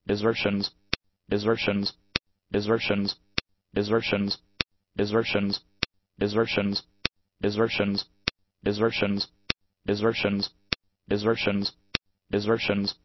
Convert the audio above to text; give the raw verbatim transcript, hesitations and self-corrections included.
desertions, desertions, desertions, desertions, desertions, desertions, desertions, desertions, desertions, desertions, desertions,